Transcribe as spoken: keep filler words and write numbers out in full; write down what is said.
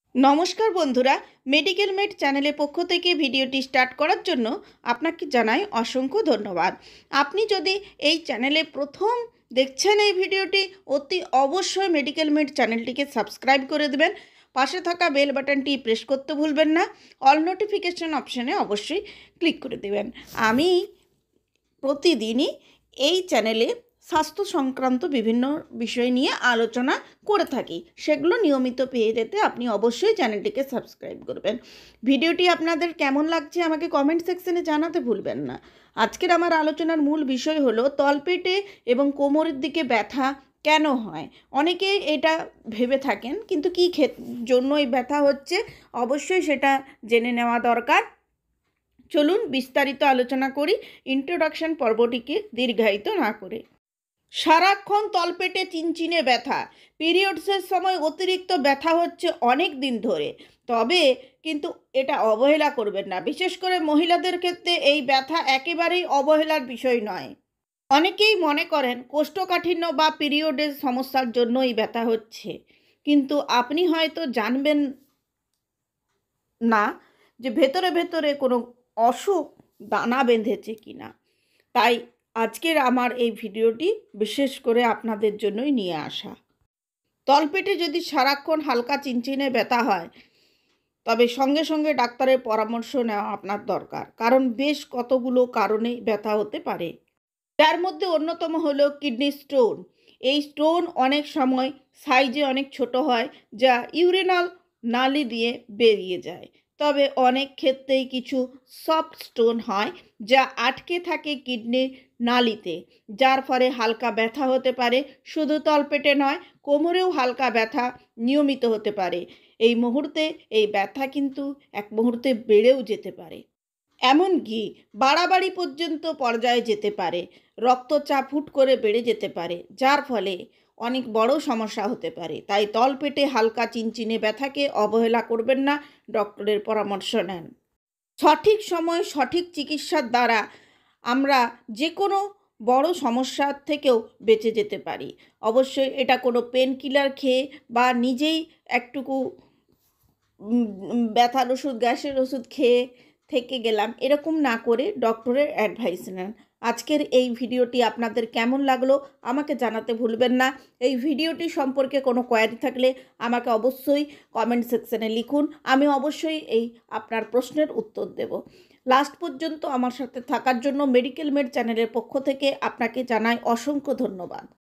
নমস্কার বন্ধুরা, medical made চ্যানেলের পক্ষ থেকে ভিডিওটি স্টার্ট করার জন্য আপনাকে জানাই অসংখ্য ধন্যবাদ। আপনি যদি এই চ্যানেলে প্রথম দেখছেন এই ভিডিওটি, অতি অবশ্যই মেডিকেল মেড চ্যানেলটিকে সাবস্ক্রাইব করে দেবেন। পাশে থাকা বেল বাটনটি প্রেস করতে ভুলবেন না। অল নোটিফিকেশন অপশানে অবশ্যই ক্লিক করে দেবেন। আমি প্রতিদিনই এই চ্যানেলে স্বাস্থ্য সংক্রান্ত বিভিন্ন বিষয় নিয়ে আলোচনা করে থাকি, সেগুলো নিয়মিত পেয়ে যেতে আপনি অবশ্যই চ্যানেলটিকে সাবস্ক্রাইব করবেন। ভিডিওটি আপনাদের কেমন লাগছে আমাকে কমেন্ট সেকশনে জানাতে ভুলবেন না। আজকের আমার আলোচনার মূল বিষয় হলো তলপেটে এবং কোমরের দিকে ব্যথা কেন হয়। অনেকে এটা ভেবে থাকেন, কিন্তু কী জন্য এই ব্যথা হচ্ছে অবশ্যই সেটা জেনে নেওয়া দরকার। চলুন বিস্তারিত আলোচনা করি, ইন্ট্রোডাকশন পর্বটিকে দীর্ঘায়িত না করে। সারাক্ষণ তলপেটে চিনচিনে ব্যথা, পিরিয়ডসের সময় অতিরিক্ত ব্যথা হচ্ছে অনেক দিন ধরে, তবে কিন্তু এটা অবহেলা করবেন না। বিশেষ করে মহিলাদের ক্ষেত্রে এই ব্যথা একেবারেই অবহেলার বিষয় নয়। অনেকেই মনে করেন কোষ্ঠকাঠিন্য বা পিরিয়ডের সমস্যার জন্য এই ব্যথা হচ্ছে, কিন্তু আপনি হয়তো জানবেন না যে ভেতরে ভেতরে কোনো অসুখ দানা বেঁধেছে কিনা। তাই আজকের আমার এই ভিডিওটি বিশেষ করে আপনাদের জন্যই নিয়ে আসা। তলপেটে যদি সারাক্ষণ হালকা চিনচিনে ব্যথা হয়, তবে সঙ্গে সঙ্গে ডাক্তারের পরামর্শ নেওয়া আপনার দরকার, কারণ বেশ কতগুলো কারণে ব্যথা হতে পারে। যার মধ্যে অন্যতম হলো কিডনি স্টোন। এই স্টোন অনেক সময় সাইজে অনেক ছোট হয়, যা ইউরিনাল নালি দিয়ে বেরিয়ে যায়। তবে অনেক ক্ষেত্রেই কিছু সফট স্টোন হয়, যা আটকে থাকে কিডনির নালিতে, যার ফলে হালকা ব্যথা হতে পারে। শুধু তলপেটে নয়, কোমরেও হালকা ব্যথা নিয়মিত হতে পারে। এই মুহূর্তে এই ব্যথা কিন্তু এক মুহূর্তে বেড়েও যেতে পারে, এমনকি বাড়াবাড়ি পর্যন্ত পর্যায়ে যেতে পারে। রক্তচাপ হুট করে বেড়ে যেতে পারে, যার ফলে অনেক বড় সমস্যা হতে পারে। তাই তলপেটে হালকা চিনচিনে ব্যথাকে অবহেলা করবেন না, ডক্টরের পরামর্শ নেন। সঠিক সময় সঠিক চিকিৎসার দ্বারা আমরা যে কোনো বড় সমস্যার থেকেও বেঁচে যেতে পারি। অবশ্যই এটা কোনো পেন কিলার খেয়ে বা নিজেই একটুকু ব্যথার ওষুধ, গ্যাসের ওষুধ খেয়ে থেকে গেলাম, এরকম না করে ডক্টরের অ্যাডভাইস নেন। আজকের এই ভিডিওটি আপনাদের কেমন লাগলো আমাকে জানাতে ভুলবেন না। এই ভিডিওটি সম্পর্কে কোনো কোয়ারি থাকলে আমাকে অবশ্যই কমেন্ট সেকশনে লিখুন, আমি অবশ্যই এই আপনার প্রশ্নের উত্তর দেব। লাস্ট পর্যন্ত আমার সাথে থাকার জন্য মেডিকেল মেড চ্যানেলের পক্ষ থেকে আপনাকে জানাই অসংখ্য ধন্যবাদ।